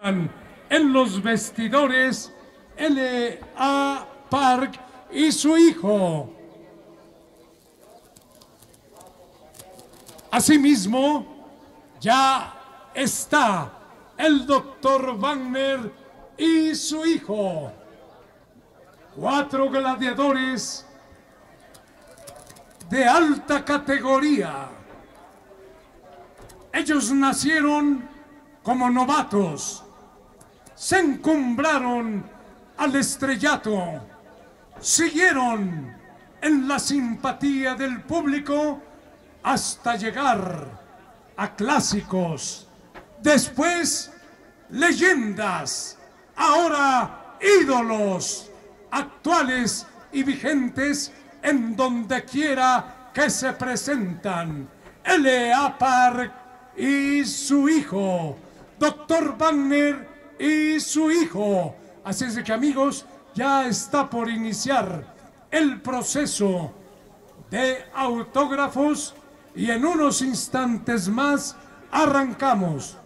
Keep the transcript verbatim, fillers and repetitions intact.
En los vestidores, L A. Park y su hijo. Asimismo, ya está el doctor Wagner y su hijo. Cuatro gladiadores de alta categoría. Ellos nacieron como novatos, se encumbraron al estrellato, siguieron en la simpatía del público hasta llegar a clásicos, después leyendas, ahora ídolos actuales y vigentes en donde quiera que se presentan. L A. Park y su hijo, doctor Wagner y su hijo. Así es de que, amigos, ya está por iniciar el proceso de autógrafos y en unos instantes más arrancamos.